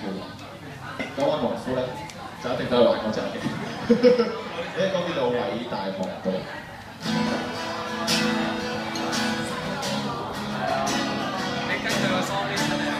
講緊農夫咧，就一定都係玩嗰隻嘅。呢個叫做偉大航道。 你跟佢個 song 出嚟。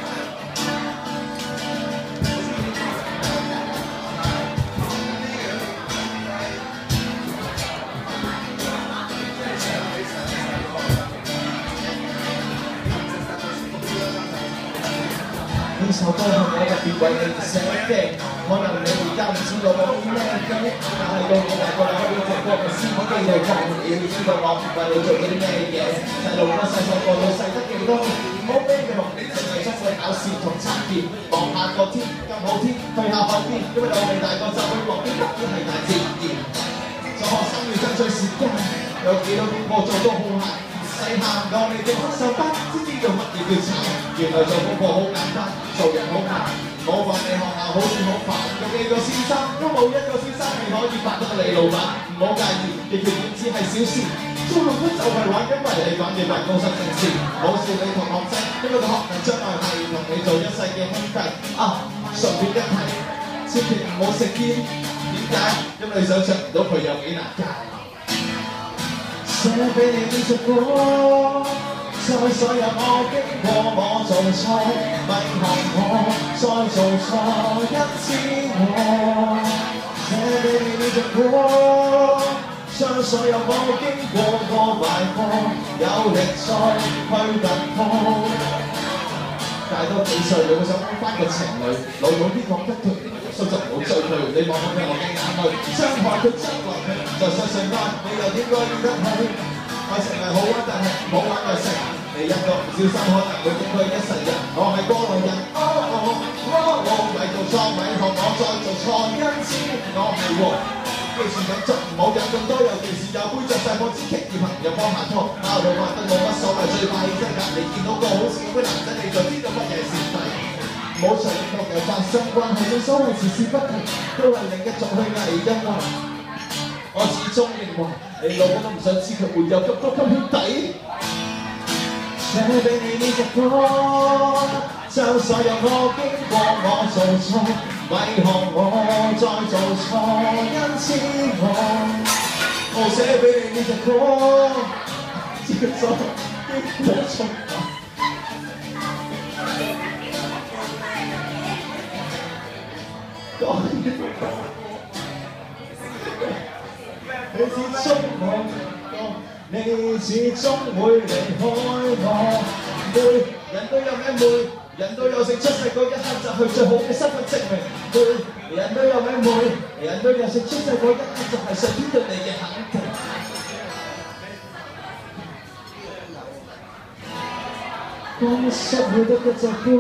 呢首歌係我特別為你寫嘅，可能你而家唔知道我啲咩嘅，但係到你大個啦，可以直播嘅先可以嚟講，你要知道我為你做咗啲咩嘢。細路哥細個過到細得幾多年，唔好俾佢學你淨係出去考試同測驗，望下個天咁好天，去下海邊，因為到你大個就會望啲目標係大自然。做學生要爭取時間，有幾多邊個做都好閒。細行到你嘅黑手筆，先知道乜嘢叫慘。原來做功課好簡單，做人好難。我話你學校好似好煩，有幾個先生都冇一個先生係可以發得你老闆。唔好介意，條件只係小事。做學生就係玩，因為你玩嘅辦公室政治。冇笑你同學仔，因為個學能將來係同你做一世嘅兄弟。啊，順便一提，千祈唔好食煙。點解？因為你想象唔到佢有幾難戒。寫俾你呢隻歌，在所有我經過我做錯，咪學我再做錯一次我。寫俾你呢隻歌，將所有我經過壞過，有力再去突破。大多幾歲你會想翻個情侶，老母啲講得對，所以就唔好追佢。你望下佢我嘅眼淚，傷害佢傷害佢，就相信愛，你又點解要得佢？愛情係好玩，但係唔好玩愛情。你一個唔小心可能會影佢一世人。我係過來人，咪做錯咪學我再做錯一次，我係喎。記住飲足唔好飲咁多，尤其是有杯着晒我支旗而朋友幫下拖，鬧到話得冇乜所謂，最怕起身隔離見到個好笑嘅男仔，你就知道乜嘢是勢。唔好隨意同人發生關係，正所謂時事不停，都係另一種虛偽，因為我始終認為你老母都唔想知佢會有咁多級兄弟。寫俾你呢隻歌，將所有我經過我做錯，咪學我再做錯一次我。我寫俾你呢隻歌，接咗經過錯。你始終會離開我，每人都有咩每人都有性，出世嗰一刻就係最好嘅身份證明。每人都有咩每人都有性，出世嗰一刻就係上天對你嘅肯定。當失去得嘅習慣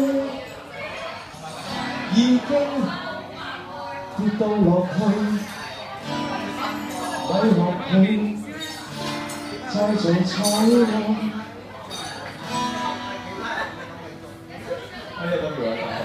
已經跌到落去，咪學佢再做錯咯。哎呀，咁樣。